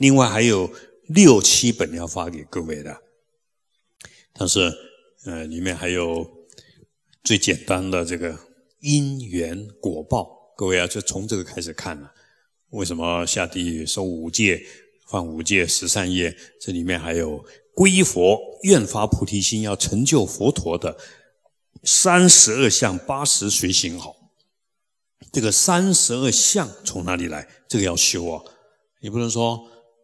另外还有6、7本要发给各位的。但是里面还有最简单的这个因缘果报，各位啊，就从这个开始看了。为什么下地狱受5戒，犯5戒10善业？这里面还有皈依佛，愿发菩提心，要成就佛陀的32相80随行好。这个32相从哪里来？这个要修啊！你不能说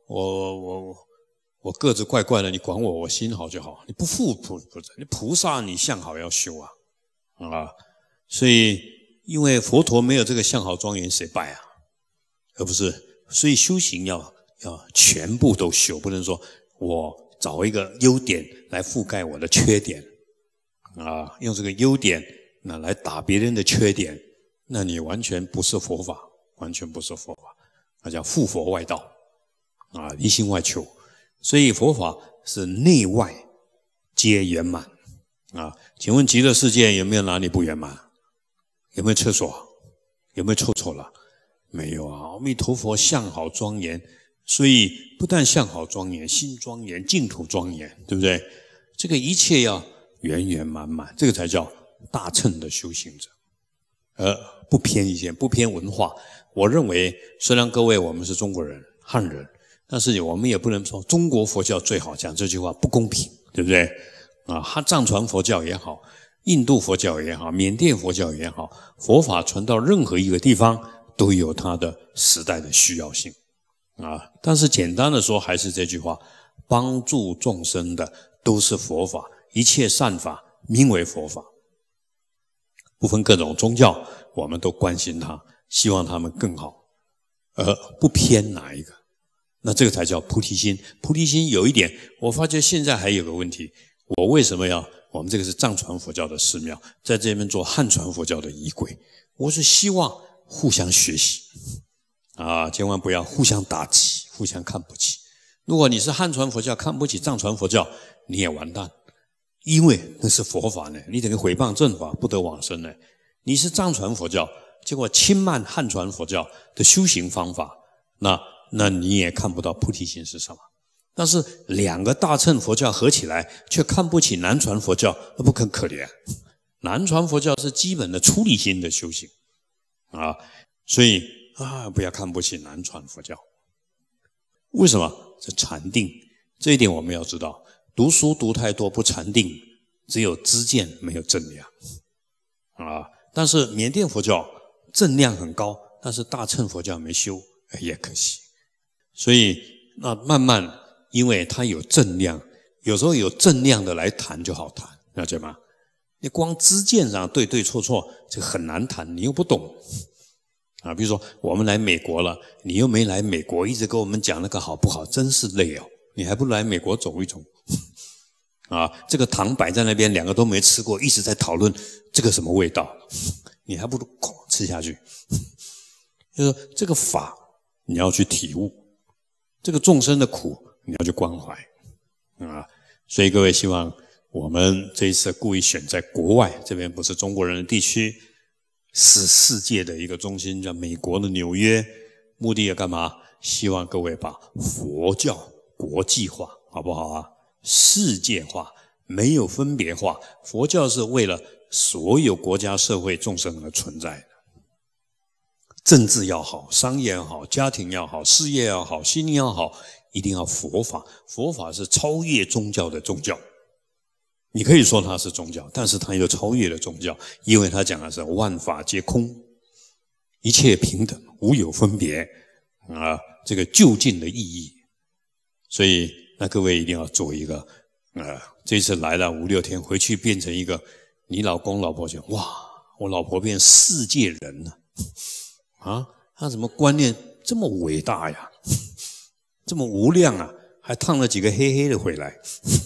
我个子怪怪的，你管我心好就好。你不负菩萨，你菩萨你相好要修啊！所以因为佛陀没有这个相好庄严，谁拜啊？而不是，所以修行要全部都修，不能说我找一个优点来覆盖我的缺点用这个优点来打别人的缺点，那你完全不是佛法，完全不是佛法，那叫附佛外道一心外求。所以佛法是内外皆圆满请问极乐世界有没有哪里不圆满？有没有厕所？有没有臭了？没有啊！阿弥陀佛相好庄严，所以不但相好庄严，心庄严，净土庄严，对不对？这个一切要圆圆满满，这个才叫大乘的修行者，不偏一线，不偏文化。我认为，虽然各位我们是中国人、汉人，但是我们也不能说中国佛教最好，讲这句话不公平，对不对？藏传佛教也好，印度佛教也好，缅甸佛教也好，佛法传到任何一个地方，都有它的时代的需要性但是简单的说，还是这句话，帮助众生的都是佛法，一切善法名为佛法，不分各种宗教，我们都关心他，希望他们更好，而不偏哪一个。那这个才叫菩提心。菩提心有一点，我发觉现在还有个问题，我为什么我们这个是藏传佛教的寺庙，在这边做汉传佛教的仪轨，我是希望互相学习千万不要互相打击，互相看不起。如果你是汉传佛教看不起藏传佛教，你也完蛋，因为那是佛法呢，你等于毁谤正法，不得往生呢。你是藏传佛教，结果轻慢汉传佛教的修行方法，那你也看不到菩提心是什么。但是2个大乘佛教合起来，却看不起南传佛教，那不更可怜？南传佛教是基本的出离心的修行所以不要看不起南传佛教。为什么？是禅定，这一点我们要知道。读书读太多不禅定，只有知见没有正量但是缅甸佛教正量很高，但是大乘佛教没修，也可惜。所以那慢慢，因为它有正量，有时候有正量的来谈就好谈，了解吗？你光知见上对对错错，这很难谈，你又不懂比如说我们来美国了，你又没来美国，一直跟我们讲那个好不好，真是累你还不如来美国走一走这个糖摆在那边，2个都没吃过，一直在讨论这个什么味道，你还不如吃下去。就是说这个法你要去体悟，这个众生的苦你要去关怀所以各位希望我们这一次故意选在国外，这边不是中国人的地区，是世界的一个中心，叫美国的纽约，目的要干嘛？希望各位把佛教国际化，好不好世界化，没有分别化。佛教是为了所有国家社会众生而存在的。政治要好，商业要好，家庭要好，事业要好，心灵要好，一定要佛法。佛法是超越宗教的宗教。你可以说它是宗教，但是它又超越了宗教，因为它讲的是万法皆空，一切平等，无有分别这个究竟的意义。所以那各位一定要做一个这次来了5、6天，回去变成一个，你老公老婆讲哇，我老婆变世界人了他怎么观念这么伟大呀，这么无量还烫了几个黑黑的回来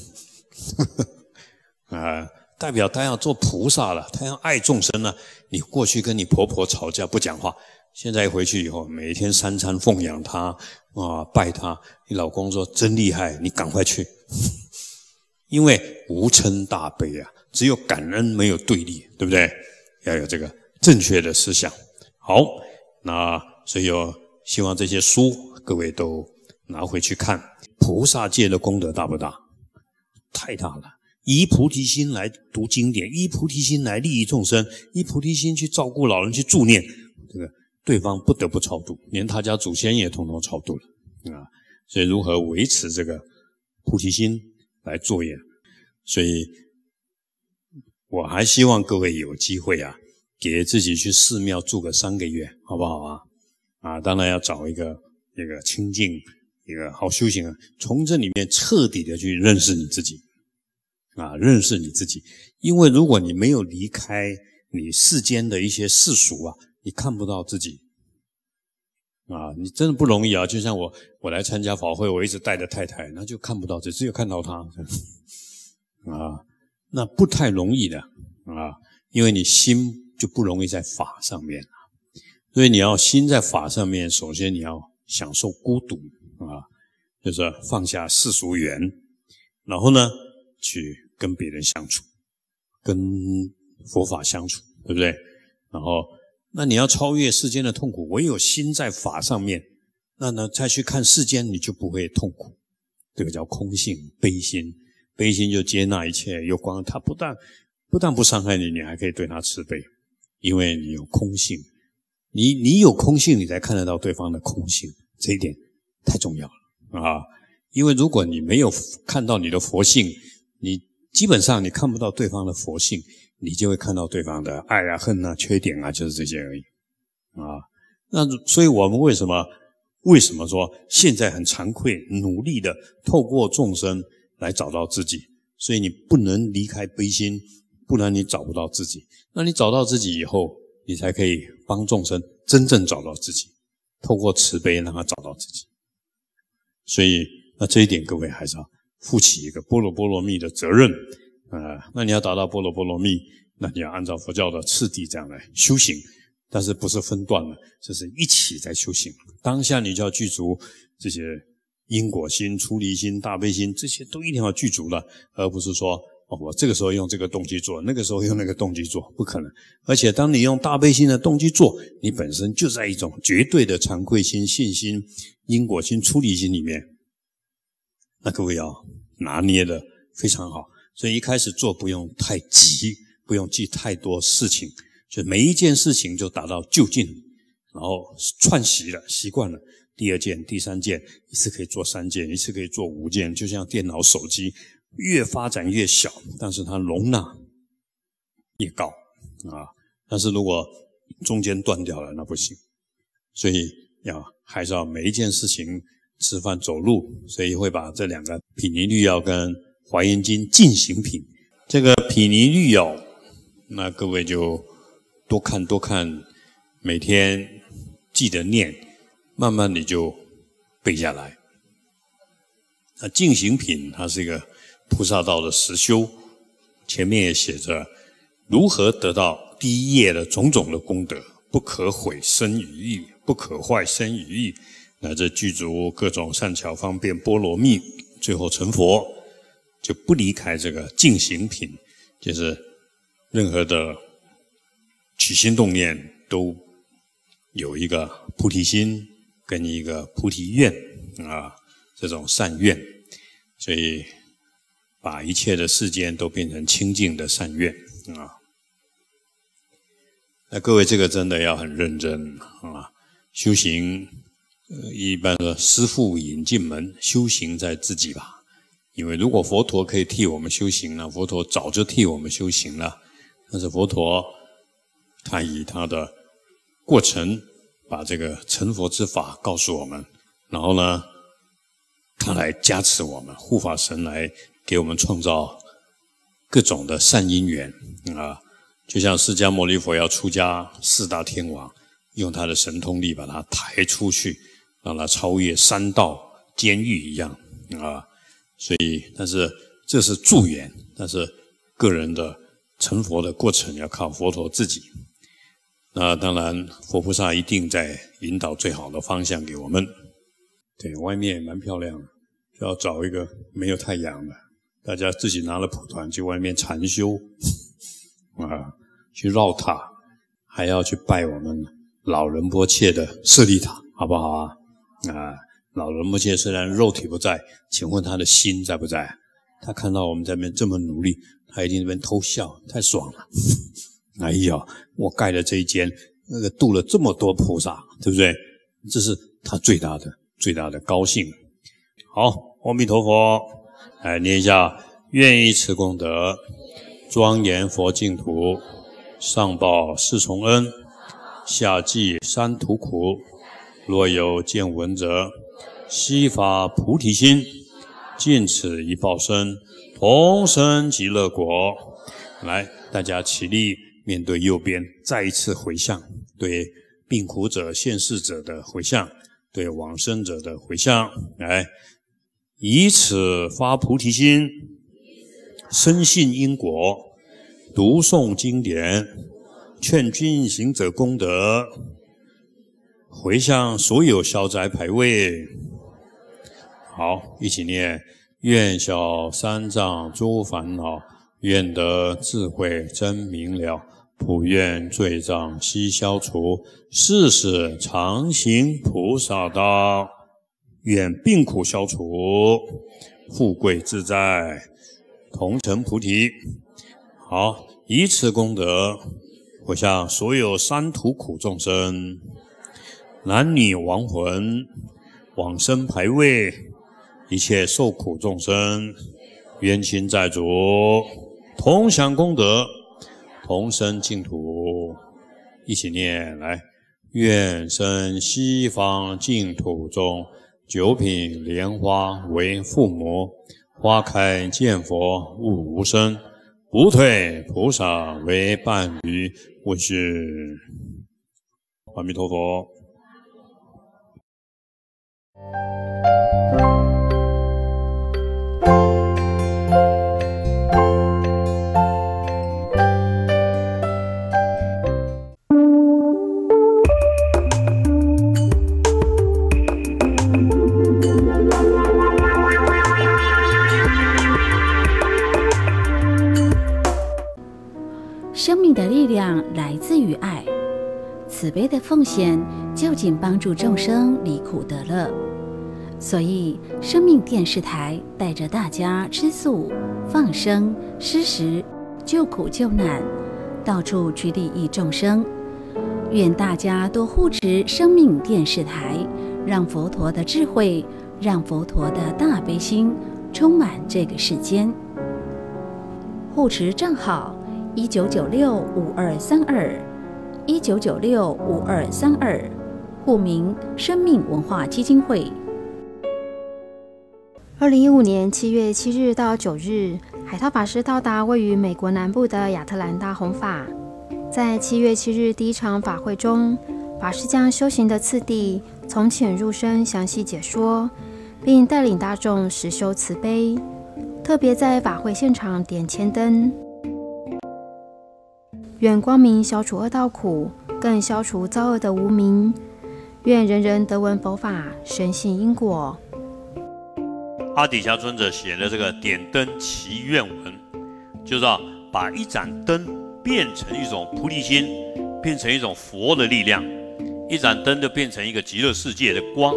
代表他要做菩萨了，他要爱众生了。你过去跟你婆婆吵架不讲话，现在回去以后每天3餐奉养她拜她，你老公说真厉害，你赶快去因为无嗔大悲只有感恩没有对立，对不对？要有这个正确的思想。好，那所以希望这些书各位都拿回去看，菩萨界的功德大不大？太大了。以菩提心来读经典，以菩提心来利益众生，以菩提心去照顾老人，去助念，这个对方不得不超度，连他家祖先也统统超度了啊！所以如何维持这个菩提心来作业？所以我还希望各位有机会啊，给自己去寺庙住个3个月，好不好啊？当然要找一个清净、一个好修行啊，从这里面彻底的去认识你自己啊，认识你自己。因为如果你没有离开你世间的一些世俗啊，你看不到自己啊，你真的不容易啊。就像我来参加法会，我一直带着太太，那就看不到，只有看到她啊，那不太容易的啊，因为你心就不容易在法上面。所以你要心在法上面，首先你要享受孤独啊，就是放下世俗缘，然后呢，去跟别人相处，跟佛法相处，对不对？然后，那你要超越世间的痛苦，唯有心在法上面，那呢再去看世间，你就不会痛苦。这个叫空性悲心，悲心就接纳一切有关，它不但不伤害你，你还可以对他慈悲，因为你有空性。你有空性，你才看得到对方的空性，这一点太重要了啊！因为如果你没有看到你的佛性，你基本上你看不到对方的佛性，你就会看到对方的爱啊、恨啊、缺点啊，就是这些而已啊。那所以我们为什么说现在很惭愧，努力的透过众生来找到自己？所以你不能离开悲心，不然你找不到自己。那你找到自己以后，你才可以帮众生真正找到自己，透过慈悲让他找到自己。所以那这一点各位还是要负起一个般若波罗蜜的责任那你要达到般若波罗蜜，那你要按照佛教的次第这样来修行，但是不是分段了，这是一起在修行。当下你就要具足这些因果心、出离心、大悲心，这些都一定要具足了，而不是说我这个时候用这个动机做，那个时候用那个动机做，不可能。而且当你用大悲心的动机做，你本身就在一种绝对的惭愧心、信心、因果心、出离心里面，那各位要拿捏的非常好。所以一开始做不用太急，不用记太多事情，就每一件事情就达到就近，然后串习了，习惯了。第2件、第3件，一次可以做3件，一次可以做5件，就像电脑、手机越发展越小，但是它容纳越高啊。但是如果中间断掉了，那不行。所以还是要每一件事情，吃饭、走路，所以会把这2个毗尼律要跟华严经进行品。这个毗尼律要，那各位就多看，每天记得念，慢慢你就背下来。那进行品它是一个菩萨道的实修，前面也写着如何得到第1页的种种的功德，不可毁身语意，不可坏身语意，乃至具足各种善巧方便波罗蜜，最后成佛，就不离开这个进行品，就是任何的起心动念都有一个菩提心跟一个菩提愿啊，这种善愿，所以把一切的世间都变成清净的善愿啊。那各位这个真的要很认真啊，修行一般说师父引进门，修行在自己吧。因为如果佛陀可以替我们修行了，佛陀早就替我们修行了。但是佛陀他以他的过程把这个成佛之法告诉我们，然后呢他来加持我们，护法神来给我们创造各种的善因缘啊。就像释迦牟尼佛要出家，4大天王用他的神通力把他抬出去，让他超越3道监狱一样啊。所以但是这是助缘，但是个人的成佛的过程要靠佛陀自己。那当然佛菩萨一定在引导最好的方向给我们。对，外面也蛮漂亮的，就要找一个没有太阳的，大家自己拿了蒲团去外面禅修啊，去绕塔，还要去拜我们老仁波切的舍利塔，好不好啊？ 老人摩羯虽然肉体不在，请问他的心在不在？他看到我们在那边这么努力，他一定在那边偷笑，太爽了。哎呀，我盖了这一间，那个度了这么多菩萨，对不对？这是他最大的高兴。好，阿弥陀佛，来念一下：愿以此功德，庄严佛净土，上报四重恩，下济三途苦。若有见闻者，悉发菩提心，尽此一报身，同生极乐国。来，大家起立，面对右边，再一次回向，对病苦者、现世者的回向，对往生者的回向。来，以此发菩提心，深信因果，读诵经典，劝君行者功德，回向所有消灾牌位。好，一起念：愿消三障诸烦恼，愿得智慧真明了，普愿罪障悉消除，世世常行菩萨道。愿病苦消除，富贵自在，同成菩提。好，以此功德，回向所有三途苦众生，男女亡魂，往生牌位，一切受苦众生，冤亲债主，同享功德，同生净土。一起念来：愿生西方净土中，九品莲花为父母，花开见佛悟无生，不退菩萨为伴侣。问世。阿弥陀佛。 生命的力量来自于爱，慈悲的奉献就近帮助众生离苦得乐。所以，生命电视台带着大家吃素、放生、施食、救苦救难，到处去利益众生。愿大家多护持生命电视台，让佛陀的智慧，让佛陀的大悲心充满这个世间。护持账号19965232，19965232，户名生命文化基金会。 2015年7月7日到9日，海涛法师到达位于美国南部的亚特兰大弘法。在7月7日第一场法会中，法师将修行的次第从浅入深详细解说，并带领大众实修慈悲，特别在法会现场点千灯。愿光明消除恶道苦，更消除造恶的无明。愿人人得闻佛法，深信因果。 阿底峡尊者写的这个点灯祈愿文，就是把一盏灯变成一种菩提心，变成一种佛的力量，一盏灯就变成一个极乐世界的光，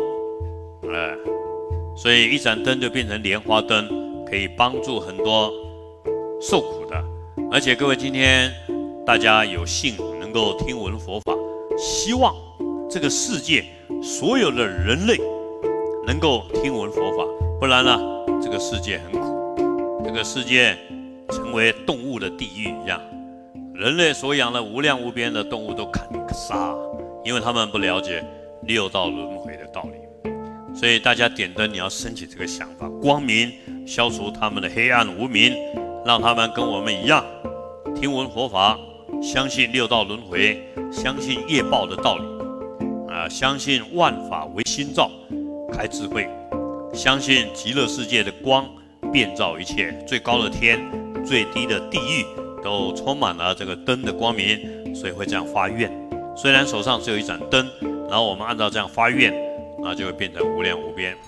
所以一盏灯就变成莲花灯，可以帮助很多受苦的。而且各位今天大家有幸能够听闻佛法，希望这个世界所有的人类能够听闻佛法，不然呢，这个世界很苦，这个世界成为动物的地狱一样，人类所养的无量无边的动物都砍杀，因为他们不了解六道轮回的道理。所以大家点灯，你要升起这个想法，光明消除他们的黑暗无明，让他们跟我们一样听闻佛法，相信六道轮回，相信业报的道理，相信万法唯心造，开智慧，相信极乐世界的光遍照一切，最高的天，最低的地狱都充满了这个灯的光明，所以会这样发愿。虽然手上只有一盏灯，然后我们按照这样发愿，那就会变成无量无边。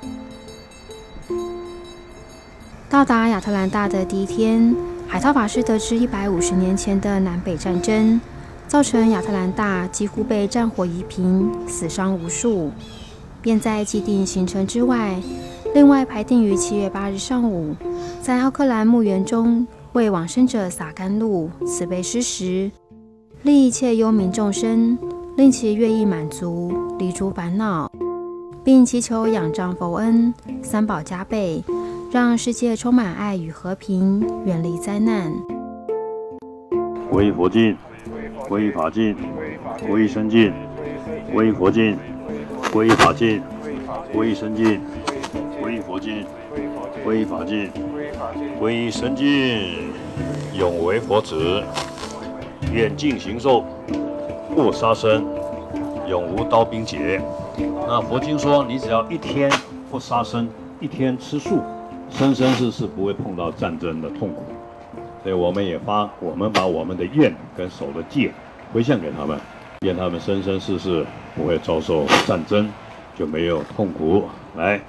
到达亚特兰大的第一天，海涛法师得知150年前的南北战争，造成亚特兰大几乎被战火夷平，死伤无数。 便在既定行程之外，另外排定于7月8日上午，在奥克兰墓园中为往生者洒甘露、慈悲施食，利一切忧民众生，令其愿意满足，离诸烦恼，并祈求仰仗佛恩，三宝加倍，让世界充满爱与和平，远离灾难。 皈依佛境，皈依法境，皈依僧境，皈依佛境，皈依法境，皈依僧境，皈依佛境，皈依法境，皈依僧境，永为佛子，愿尽行受，不杀生，永无刀兵劫。那佛经说，你只要一天不杀生，一天吃素，生生世世不会碰到战争的痛苦。所以我们把我们的愿跟守的戒回向给他们，愿他们生生世世不会遭受战争，就没有痛苦。来，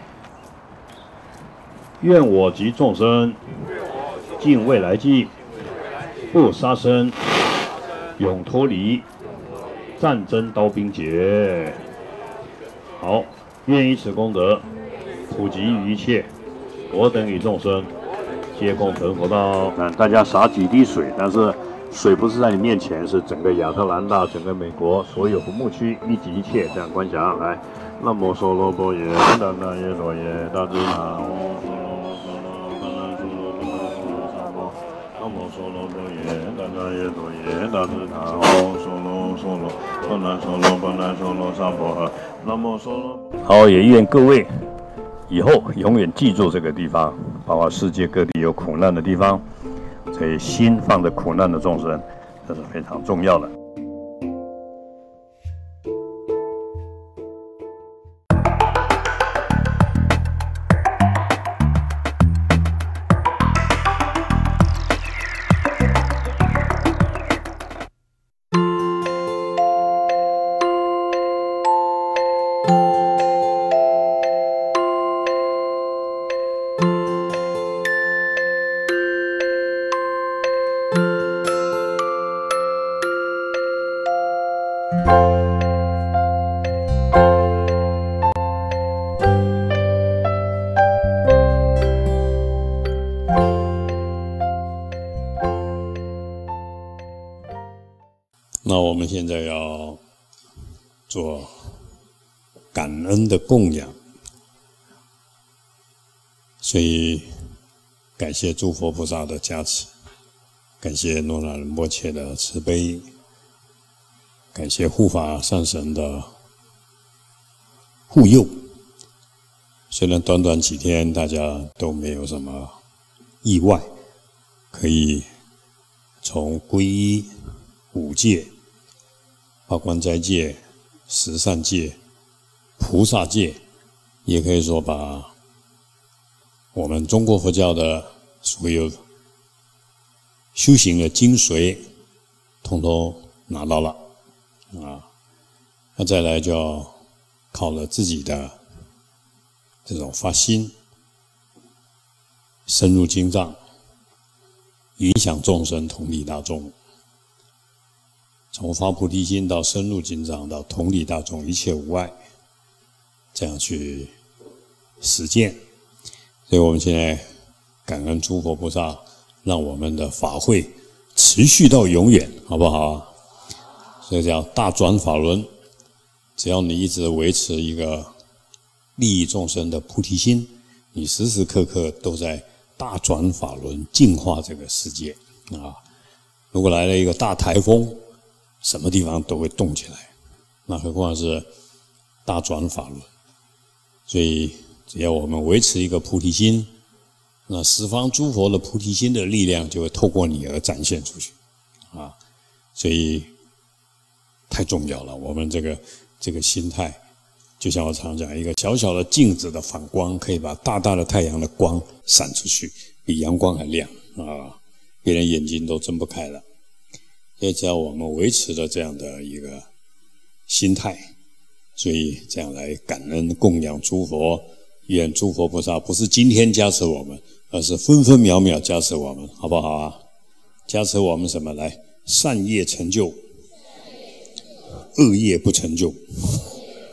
愿我及众生尽未来际，不杀生，永脱离战争刀兵劫。好，愿以此功德普及于一切我等与众生，皆共成佛道。大家洒几滴水，但是水不是在你面前，是整个亚特兰大、整个美国所有坟墓区一级一切这样观想。来，南无梭罗波耶，怛那耶罗耶，大智那南无梭罗波耶，怛那耶罗耶，大智那梭罗怛那梭罗怛那梭罗萨婆诃。南无梭罗。好，也愿各位以后永远记住这个地方，包括世界各地有苦难的地方，所以心放着苦难的众生，这是非常重要的。 那我们现在要做感恩的供养，所以感谢诸佛菩萨的加持，感谢诺那仁波切的慈悲，感谢护法上神的护佑。虽然短短几天大家都没有什么意外，可以从皈依五戒、八关斋戒、十善戒、菩萨戒，也可以说把我们中国佛教的所有修行的精髓统统拿到了啊。那再来就要靠了自己的这种发心，深入经藏，影响众生，同理大众。从发菩提心到深入经藏，到同理大众，一切无碍，这样去实践。所以我们现在感恩诸佛菩萨，让我们的法会持续到永远，好不好啊？所以叫大转法轮，只要你一直维持一个利益众生的菩提心，你时时刻刻都在大转法轮，净化这个世界啊！如果来了一个大台风，什么地方都会动起来，那何况是大转法轮。所以只要我们维持一个菩提心，那十方诸佛的菩提心的力量就会透过你而展现出去啊！所以太重要了，我们这个心态，就像我常讲，一个小小的镜子的反光，可以把大大的太阳的光闪出去，比阳光还亮啊！别人眼睛都睁不开了。所以只要我们维持了这样的一个心态，所以这样来感恩供养诸佛，愿诸佛菩萨不是今天加持我们，而是分分秒秒加持我们，好不好啊？加持我们什么？来，善业成就，恶业不成就。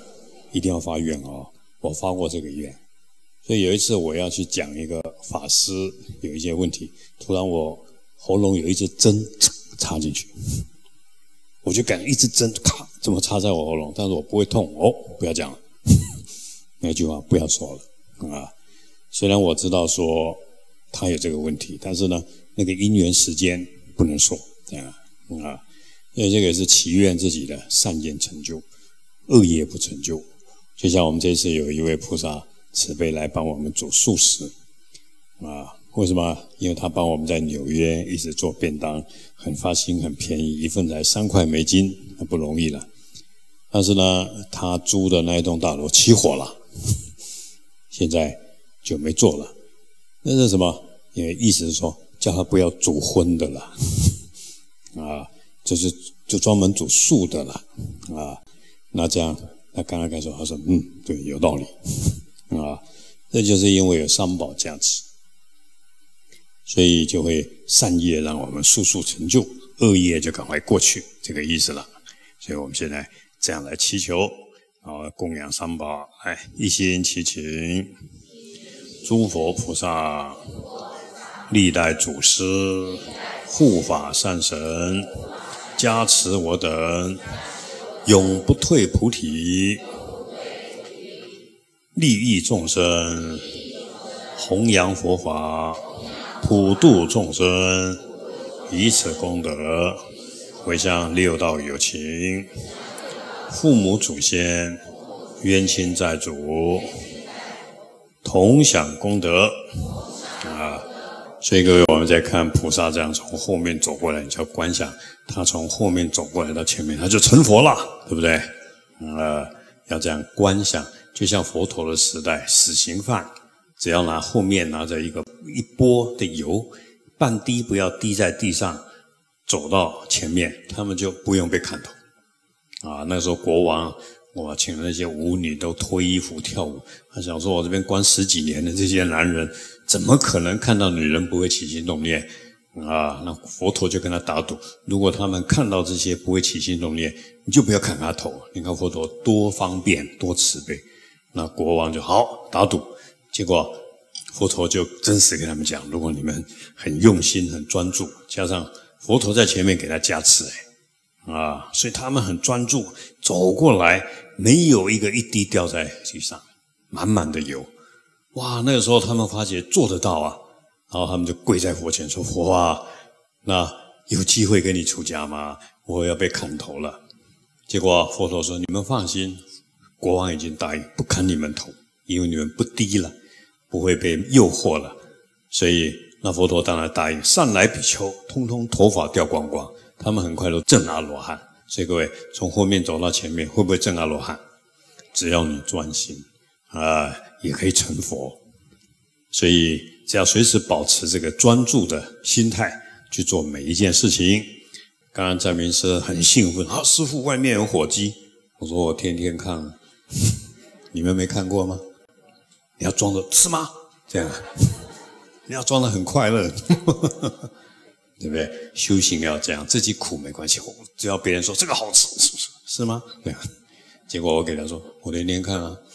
一定要发愿哦，我发过这个愿。所以有一次我要去讲一个法师有一些问题，突然我喉咙有一支针插进去，我就感觉一支针咔这么插在我喉咙，但是我不会痛哦，不要讲了，那句话不要说了啊。虽然我知道说他有这个问题，但是呢，那个因缘时间不能说这样啊，因为这个是祈愿自己的善业成就，恶业不成就。就像我们这次有一位菩萨慈悲来帮我们煮素食啊，为什么？因为他帮我们在纽约一直做便当，很发心，很便宜，一份才3块美金，那不容易了。但是呢，他租的那一栋大楼起火了，现在就没做了。那是什么？因为意思是说，叫他不要煮荤的了，啊，就专门煮素的了，啊，那这样他刚刚说，他说对，有道理，啊，这就是因为有三宝加持，所以就会善业让我们速速成就，恶业就赶快过去，这个意思了。所以我们现在这样来祈求，供养三宝，来一心祈请诸佛菩萨、历代祖师、护法善神加持我等，永不退菩提，利益众生，弘扬佛法，普度众生，以此功德回向六道有情、父母祖先、冤亲债主，同享功德啊！所以各位，我们在看菩萨这样从后面走过来，你就要观想他从后面走过来到前面，他就成佛了，对不对？要这样观想，就像佛陀的时代，死刑犯只要后面拿着一钵的油，半滴不要滴在地上，走到前面，他们就不用被砍头啊！那时候国王我请那些舞女都脱衣服跳舞，他想说我这边关10几年的这些男人，怎么可能看到女人不会起心动念啊？那佛陀就跟他打赌，如果他们看到这些不会起心动念，你就不要砍他头。你看佛陀多方便多慈悲，那国王就好打赌。结果佛陀就真实跟他们讲，如果你们很用心很专注，加上佛陀在前面给他加持所以他们很专注走过来，没有一滴掉在地上，满满的油。哇，那个时候他们发觉做得到啊，然后他们就跪在佛前说，佛啊，那有机会给你出家吗？我要被砍头了。结果佛陀说，你们放心，国王已经答应不砍你们头，因为你们不低了，不会被诱惑了。所以那佛陀当然答应，善来比丘通通头发掉光光，他们很快都证阿罗汉。所以各位从后面走到前面，会不会证阿罗汉？只要你专心也可以成佛。所以只要随时保持这个专注的心态去做每一件事情。刚刚占明师很兴奋，师父外面有火鸡，我说我天天看，你们没看过吗？你要装着吃吗？这样你要装得很快乐对不对？修行要这样，自己苦没关系，只要别人说这个好吃，是吗？对啊。结果我给他说，我天天看啊。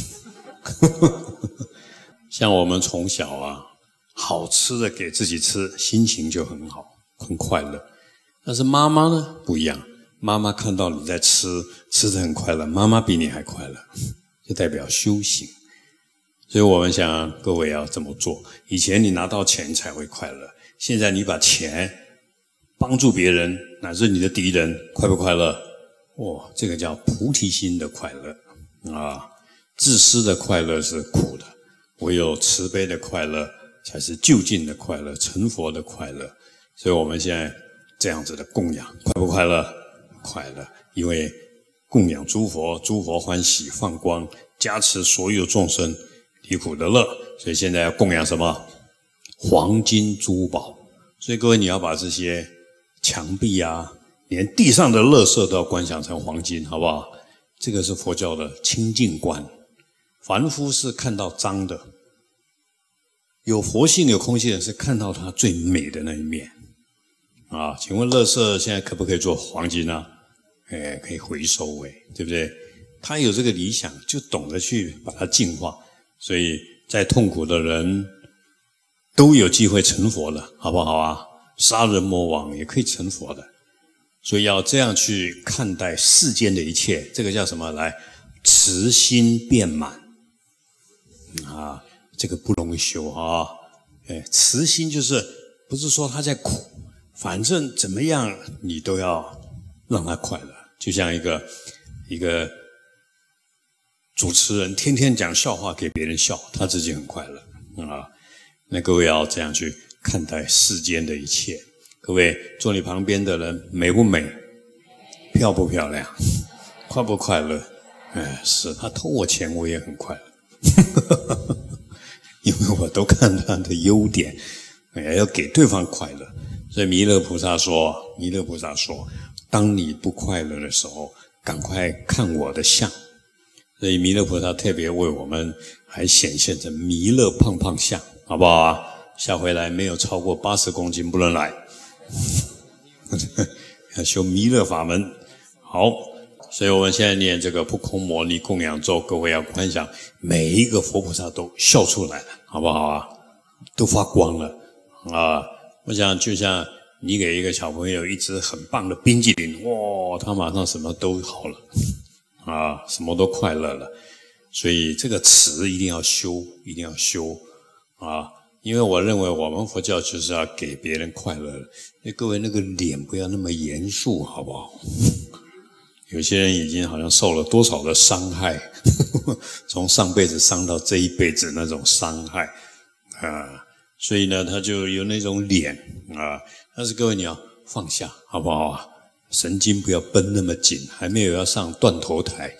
像我们从小好吃的给自己吃，心情就很好，很快乐。但是妈妈呢不一样，妈妈看到你在吃得很快乐，妈妈比你还快乐，就代表修行。所以我们想各位要这么做。以前你拿到钱才会快乐，现在你把钱帮助别人，乃至你的敌人，快不快乐？这个叫菩提心的快乐自私的快乐是苦的，唯有慈悲的快乐才是究竟的快乐，成佛的快乐。所以我们现在这样子的供养，快不快乐？快乐，因为供养诸佛，诸佛欢喜放光，加持所有众生离苦得乐。所以现在要供养什么？黄金珠宝。所以各位你要把这些墙壁连地上的垃圾都要观想成黄金，好不好？这个是佛教的清净观。凡夫是看到脏的，有佛性有空性的是看到它最美的那一面请问垃圾现在可不可以做黄金可以回收对不对？ 他有这个理想，就懂得去把它净化。所以再痛苦的人都有机会成佛的，好不好啊？杀人魔王也可以成佛的。所以要这样去看待世间的一切，这个叫什么？来，慈心遍满啊，这个不容易修啊。慈心就是不是说他在苦，反正怎么样你都要让他快乐。就像一个主持人天天讲笑话给别人笑，他自己很快乐啊。那各位要这样去看待世间的一切。各位坐你旁边的人美不美？漂不漂亮？快不快乐？是他偷我钱我也很快乐因为我都看他的优点，要给对方快乐。所以弥勒菩萨说，当你不快乐的时候，赶快看我的相。所以弥勒菩萨特别为我们还显现着弥勒胖胖相，好不好啊？下回来没有超过80公斤不能来要修弥勒法门。好，所以我们现在念这个不空摩尼供养咒，各位要观想每一个佛菩萨都笑出来了，好不好啊？都发光了啊！我想就像你给一个小朋友一支很棒的冰淇淋，哇，他马上什么都好了啊，什么都快乐了。所以这个慈一定要修，一定要修啊！因为我认为我们佛教就是要给别人快乐的。各位那个脸不要那么严肃，好不好？有些人已经好像受了多少的伤害从上辈子伤到这一辈子那种伤害啊，所以呢他就有那种脸啊。但是各位你要放下，好不好啊？神经不要绷那么紧，还没有要上断头台。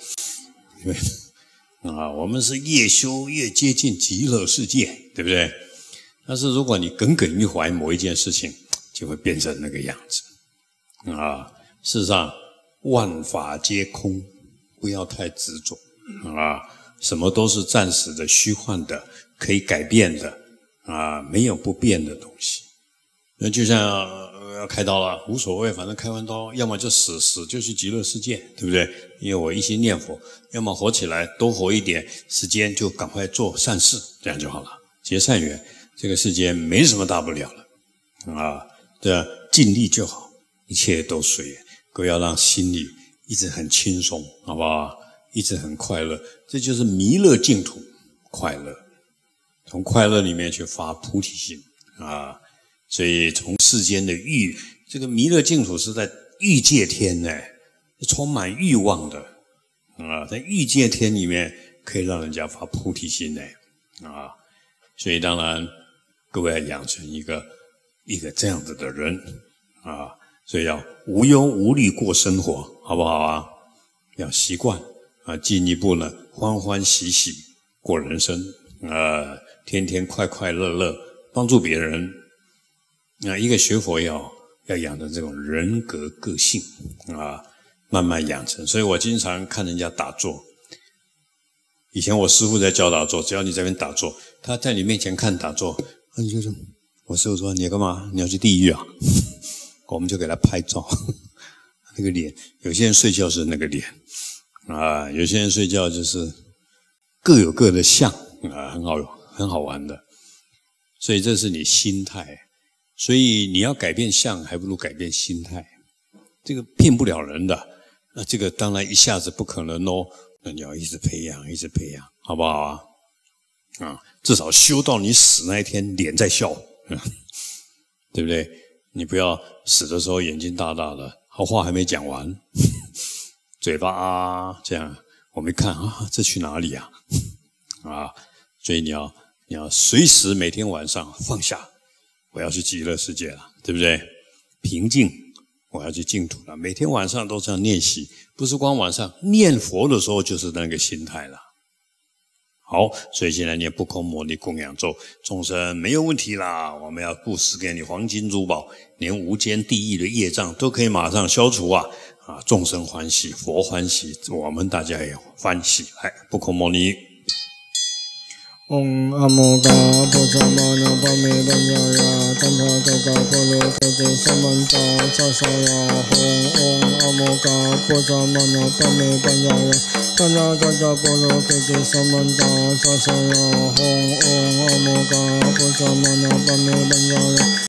我们是越修越接近极乐世界，对不对？但是如果你耿耿于怀某一件事情，就会变成那个样子啊。事实上万法皆空，不要太执着啊！什么都是暂时的、虚幻的、可以改变的啊，没有不变的东西。那就像要开刀了，无所谓，反正开完刀，要么就死就去极乐世界，对不对？因为我一心念佛，要么活起来，多活一点时间，就赶快做善事，这样就好了，结善缘。这个世间没什么大不了了啊！对啊，尽力就好，一切都随缘。各位要让心里一直很轻松，好不好？一直很快乐，这就是弥勒净土快乐。从快乐里面去发菩提心啊！所以从世间的欲，这个弥勒净土是在欲界天呢，充满欲望的啊，在欲界天里面可以让人家发菩提心呢啊！所以当然各位要养成一个这样子的人啊，所以要无忧无虑过生活，好不好啊？要习惯啊，进一步呢，欢欢喜喜过人生啊，天天快快乐乐，帮助别人。一个学佛要养成这种人格个性啊，慢慢养成。所以我经常看人家打坐，以前我师父在教打坐，只要你在那边打坐，他在你面前看打坐，你就说，我师父说你要干嘛？你要去地狱啊？我们就给他拍照，那个脸，有些人睡觉是那个脸啊，有些人睡觉就是各有各的相啊，很好玩的。所以这是你心态，所以你要改变相，还不如改变心态。这个骗不了人的，那这个当然一下子不可能哦。那你要一直培养，一直培养，好不好啊？至少修到你死那一天，脸在笑，对不对？你不要死的时候眼睛大大的，话还没讲完，嘴巴这样，我们看这去哪里啊？所以你要随时每天晚上放下，我要去极乐世界了，对不对？平静，我要去净土了。每天晚上都这样练习，不是光晚上念佛的时候就是那个心态了。好，所以现在念不空摩尼供养咒，众生没有问题啦。我们要布施给你黄金珠宝，连无间地狱的业障都可以马上消除啊！众生欢喜，佛欢喜，我们大家也欢喜。来，不空摩尼。 Om Amoga Pujamana Pami Banyaya Tantra Gaga Guru Gede Samanta Sasaya Om Amoga Pujamana Pami Banyaya Tantra Gaga Guru Gede Samanta Sasaya Om Amoga Pujamana Pami Banyaya